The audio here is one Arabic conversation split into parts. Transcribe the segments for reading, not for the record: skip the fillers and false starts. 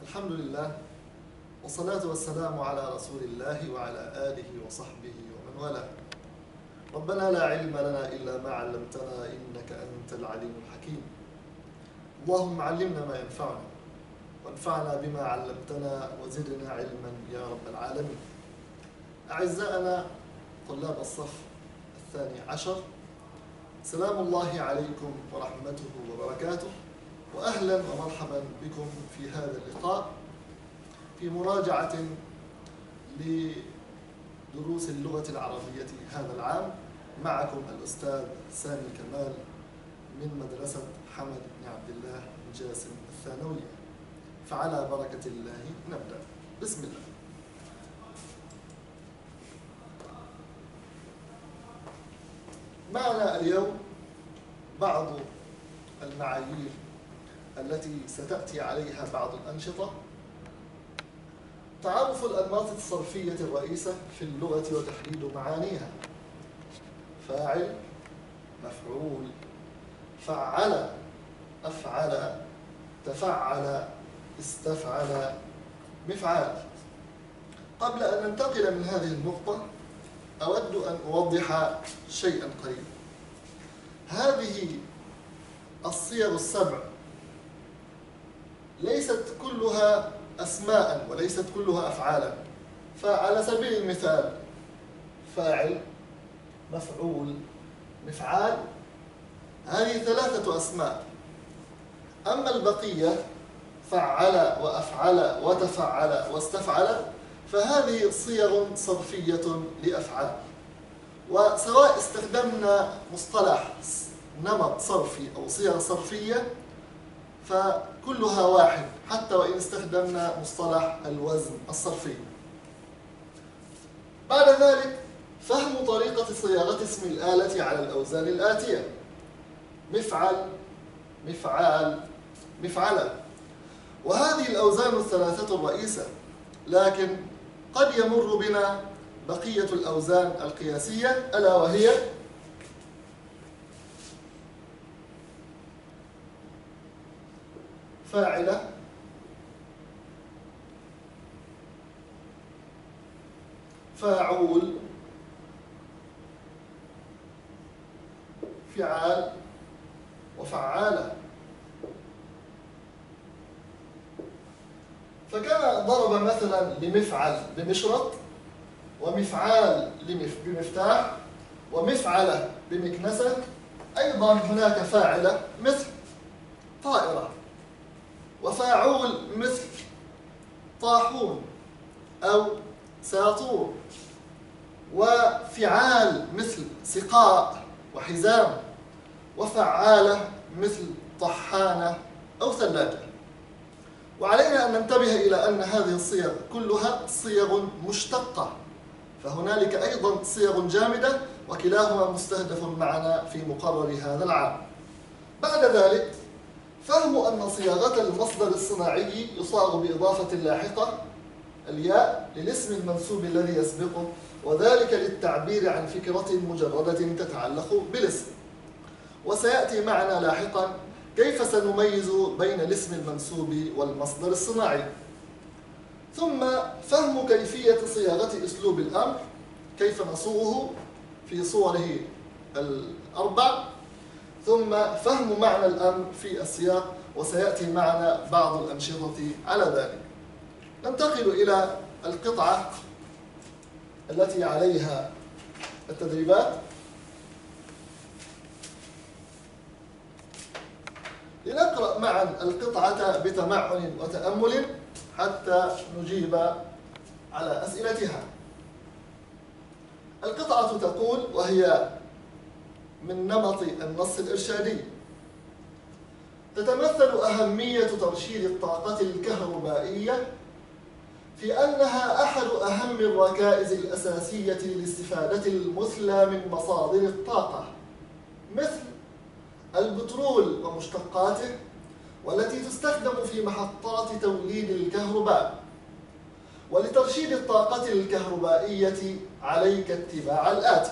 الحمد لله، والصلاة والسلام على رسول الله وعلى آله وصحبه ومن والاه. ربنا لا علم لنا إلا ما علمتنا إنك أنت العليم الحكيم. اللهم علمنا ما ينفعنا وانفعنا بما علمتنا وزدنا علما يا رب العالمين. أعزائنا طلاب الصف 12، سلام الله عليكم ورحمته وبركاته، وأهلا ومرحبا بكم في هذا اللقاء في مراجعة لدروس اللغة العربية هذا العام. معكم الأستاذ سامي كمال من مدرسة حمد بن عبد الله بن جاسم الثانوية. فعلى بركة الله نبدأ. بسم الله. معنا اليوم بعض المعايير التي ستأتي عليها بعض الأنشطة. تعرف الأنماط الصرفية الرئيسة في اللغة وتحديد معانيها: فاعل، مفعول، فعل، أفعل، تفعل، استفعل، مفعال. قبل أن ننتقل من هذه النقطة أود أن أوضح شيئا قليلا. هذه الصيغ السبع ليست كلها أسماء وليست كلها أفعالا. فعلى سبيل المثال فاعل، مفعول، مفعال، هذه 3 أسماء. أما البقية فعل وأفعل وتفعل واستفعل فهذه صيغ صرفية لأفعال. وسواء استخدمنا مصطلح نمط صرفي أو صيغ صرفية فكلها واحد، حتى وإن استخدمنا مصطلح الوزن الصرفي. بعد ذلك فهم طريقة صياغة اسم الآلة على الأوزان الآتية: مفعل، مفعال، مفعلة. وهذه الأوزان 3 الرئيسة، لكن قد يمر بنا بقية الأوزان القياسية، ألا وهي فاعلة، فاعول، فعال، وفعالة. فكان ضرب مثلا لمفعل بمشرط، ومفعال بمفتاح، ومفعلة بمكنسة. أيضا هناك فاعلة مثل طائرة، وفاعول مثل طاحون أو ساطور، وفعال مثل سقاء وحزام، وفعالة مثل طحانة أو ثلاجة. وعلينا أن ننتبه إلى أن هذه الصيغ كلها صيغ مشتقة، فهنالك أيضا صيغ جامدة، وكلاهما مستهدف معنا في مقرر هذا العام. بعد ذلك فهم أن صياغة المصدر الصناعي يصاغ بإضافة لاحقة الياء للاسم المنسوب الذي يسبقه، وذلك للتعبير عن فكرة مجردة تتعلق بالاسم. وسيأتي معنا لاحقا كيف سنميز بين الاسم المنسوب والمصدر الصناعي. ثم فهم كيفية صياغة أسلوب الأمر، كيف نصوغه في صوره 4. ثم فهم معنى الأمر في السياق، وسيأتي معنا بعض الأنشطة على ذلك. ننتقل إلى القطعة التي عليها التدريبات. لنقرأ معا القطعة بتمعن وتأمل حتى نجيب على أسئلتها. القطعة تقول، وهي من نمط النص الإرشادي: تتمثل أهمية ترشيد الطاقة الكهربائية في أنها أحد أهم الركائز الأساسية للاستفادة المثلى من مصادر الطاقة، مثل البترول ومشتقاته، والتي تستخدم في محطات توليد الكهرباء. ولترشيد الطاقة الكهربائية عليك اتباع الآتي: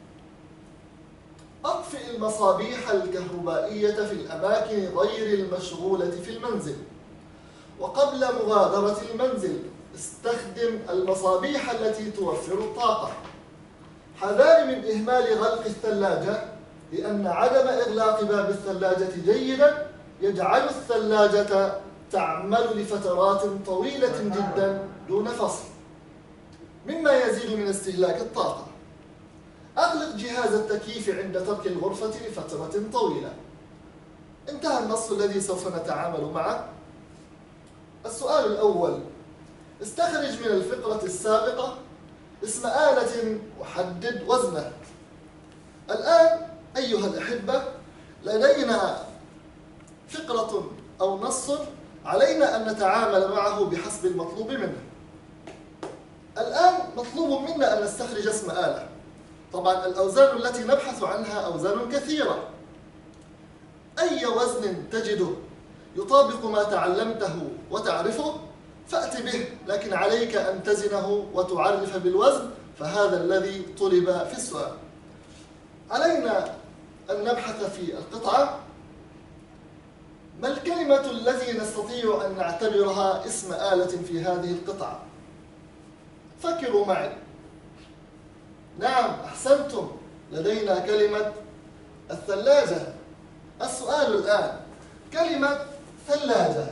أطفئ المصابيح الكهربائية في الأماكن غير المشغولة في المنزل، وقبل مغادرة المنزل استخدم المصابيح التي توفر الطاقة. حذار من إهمال غلق الثلاجة، لأن عدم إغلاق باب الثلاجة جيدا يجعل الثلاجة تعمل لفترات طويلة جدا دون فصل، مما يزيد من استهلاك الطاقة. أغلق جهاز التكييف عند ترك الغرفة لفترة طويلة. انتهى النص الذي سوف نتعامل معه. السؤال الأول: استخرج من الفقرة السابقة اسم آلة وحدد وزنه. الآن أيها الأحبة لدينا فقرة أو نص علينا أن نتعامل معه بحسب المطلوب منا. الآن مطلوب منا أن نستخرج اسم آلة. طبعا الأوزان التي نبحث عنها أوزان كثيرة. أي وزن تجده يطابق ما تعلمته وتعرفه فأت به، لكن عليك أن تزنه وتعرف بالوزن، فهذا الذي طلب في السؤال. علينا أن نبحث في القطعة ما الكلمة التي نستطيع أن نعتبرها اسم آلة في هذه القطعة. فكروا معي. نعم أحسنتم، لدينا كلمة الثلاجة. السؤال الآن: كلمة ثلاجة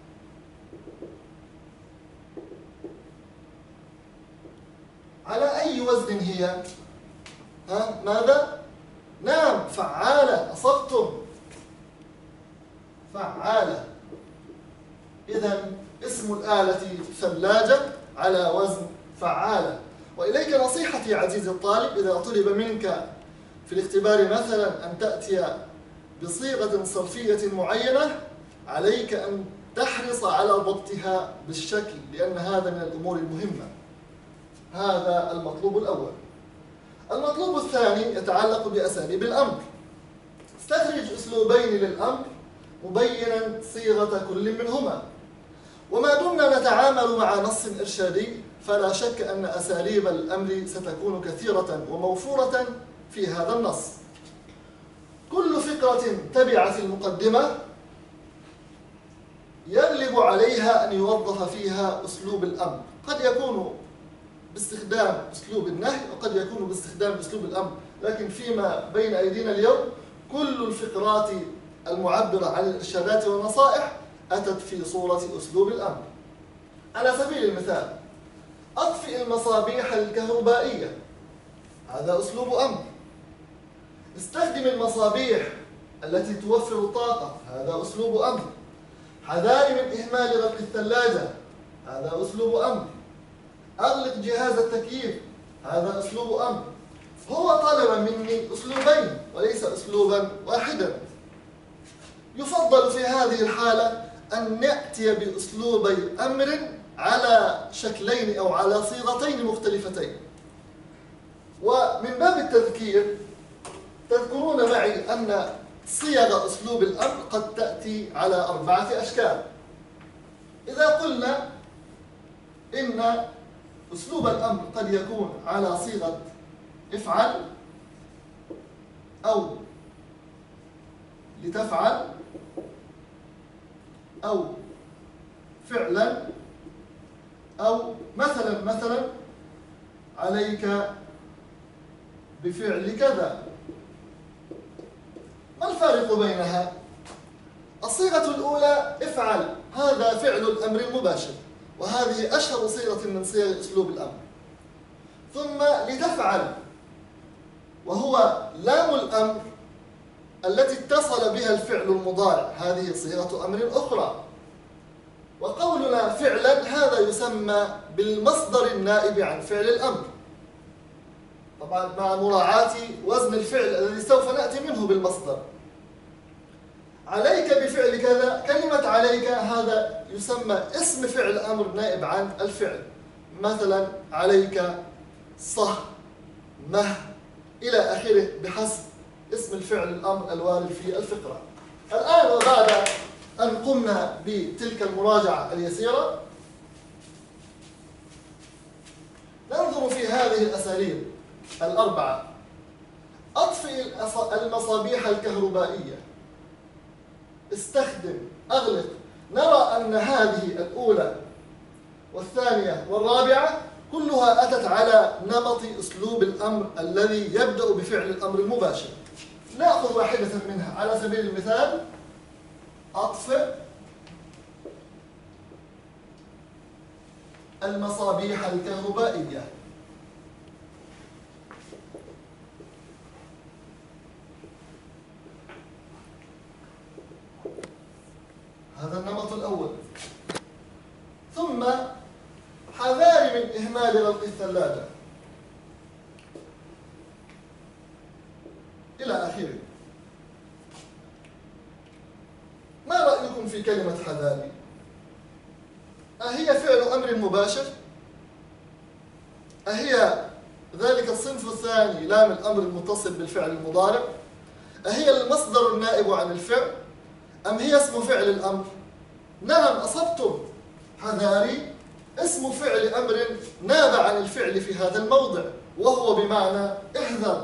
على أي وزن هي؟ ماذا؟ نعم فعالة، أصبتم، فعالة. إذن اسم الآلة ثلاجة على وزن فعالة. وإليك نصيحتي عزيزي الطالب: إذا طلب منك في الاختبار مثلا أن تأتي بصيغة صرفية معينة، عليك أن تحرص على ضبطها بالشكل، لأن هذا من الأمور المهمة. هذا المطلوب الأول. المطلوب الثاني يتعلق بأساليب الأمر. استخرج أسلوبين للأمر مبينا صيغة كل منهما. وما دمنا نتعامل مع نص إرشادي فلا شك أن أساليب الأمر ستكون كثيرة وموفورة في هذا النص. كل فقرة تبعت المقدمة يغلب عليها أن يوظف فيها أسلوب الأمر، قد يكون باستخدام أسلوب النهي وقد يكون باستخدام أسلوب الأمر، لكن فيما بين أيدينا اليوم كل الفقرات المعبرة عن الإرشادات والنصائح أتت في صورة أسلوب الأمر. على سبيل المثال: أطفئ المصابيح الكهربائية، هذا أسلوب أمر. استخدم المصابيح التي توفر الطاقة، هذا أسلوب أمر. حذار من إهمال غلق الثلاجة، هذا أسلوب أمر. أغلق جهاز التكييف، هذا أسلوب أمر. هو طلب مني أسلوبين وليس أسلوبا واحدا. يفضل في هذه الحالة أن نأتي بأسلوبي أمر على شكلين أو على صيغتين مختلفتين. ومن باب التذكير تذكرون معي أن صيغ أسلوب الأمر قد تأتي على 4 أشكال. إذا قلنا إن أسلوب الأمر قد يكون على صيغة افعل أو لتفعل أو فعلا أو مثلا عليك بفعل كذا. ما الفارق بينها؟ الصيغة الأولى افعل، هذا فعل الأمر المباشر، وهذه أشهر صيغة من صيغ أسلوب الأمر. ثم لتفعل، وهو لام الأمر التي اتصل بها الفعل المضارع، هذه صيغة أمر أخرى. وقولنا فعلا هذا يسمى بالمصدر النائب عن فعل الأمر، طبعا مع مراعاة وزن الفعل الذي سوف نأتي منه بالمصدر. عليك بفعل كذا، كلمة عليك هذا يسمى اسم فعل أمر نائب عن الفعل، مثلا عليك، صه، مه، إلى آخره بحسب اسم الفعل الأمر الوارد في الفقرة. الآن وبعد أن قمنا بتلك المراجعة اليسيرة ننظر في هذه الأساليب 4. أطفئ المصابيح الكهربائية، استخدم، أغلق نرى أن هذه الأولى والثانية والرابعة كلها أتت على نمط أسلوب الأمر الذي يبدأ بفعل الأمر المباشر. نأخذ واحدة منها على سبيل المثال: أطفئ المصابيح الكهربائية. هذا النمط الأول. ثم حذاري من إهمال غلق الثلاجة إلى آخره. ما رأيكم في كلمة حذاري؟ أهي فعل أمر مباشر؟ أهي ذلك الصنف الثاني لام الأمر المتصل بالفعل المضارع؟ أهي المصدر النائب عن الفعل؟ أم هي اسم فعل الأمر؟ نعم، أصبتم. حذاري اسم فعل أمر ناب عن الفعل في هذا الموضع، وهو بمعنى احذر.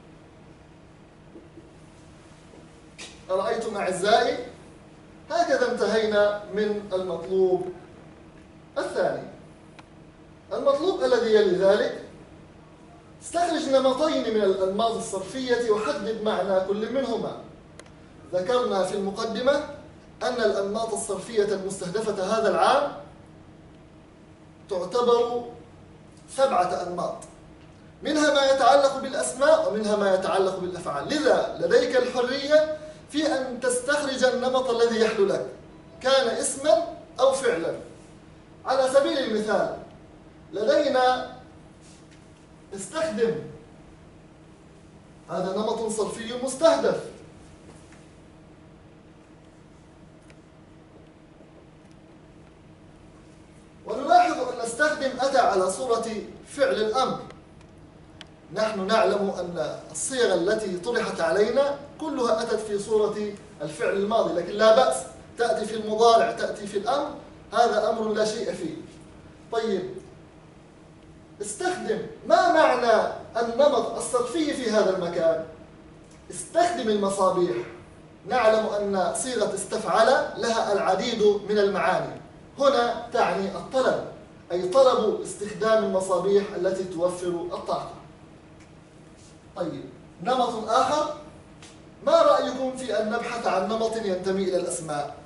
أرأيتم أعزائي؟ هكذا انتهينا من المطلوب الثاني. المطلوب الذي يلي ذلك: استخرج نمطين من الأنماط الصرفية وحدد معنى كل منهما. ذكرنا في المقدمة أن الأنماط الصرفية المستهدفة هذا العام تعتبر 7 أنماط، منها ما يتعلق بالأسماء ومنها ما يتعلق بالأفعال. لذا لديك الحرية في أن تستخرج النمط الذي يحلو لك، كان اسما أو فعلا. على سبيل المثال لدينا استخدم، هذا نمط صرفي مستهدف. ونلاحظ أن استخدم أتى على صورة فعل الأمر. نحن نعلم أن الصيغ التي طرحت علينا كلها أتت في صورة الفعل الماضي، لكن لا بأس، تأتي في المضارع، تأتي في الأمر، هذا أمر لا شيء فيه. طيب، استخدم. ما معنى النمط الصرفي في هذا المكان؟ استخدم المصابيح. نعلم أن صيغة استفعل لها العديد من المعاني. هنا تعني الطلب، أي طلب استخدام المصابيح التي توفر الطاقة. طيب، نمط آخر. ما رأيكم في أن نبحث عن نمط ينتمي إلى الأسماء؟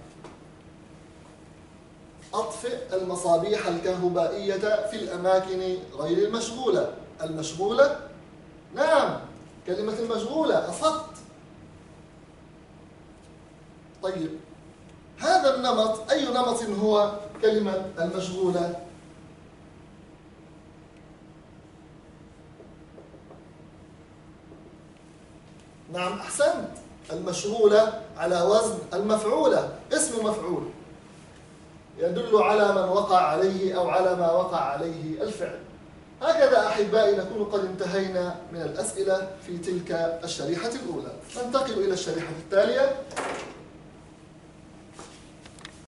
أطفئ المصابيح الكهربائية في الأماكن غير المشغولة. المشغولة؟ نعم، كلمة المشغولة، أصبت. طيب، هذا النمط أي نمط هو كلمة المشغولة؟ نعم، أحسنت، المشغولة على وزن المفعولة، اسم مفعول يدل على من وقع عليه أو على ما وقع عليه الفعل. هكذا أحبائي نكون قد انتهينا من الأسئلة في تلك الشريحة الأولى. ننتقل إلى الشريحة التالية.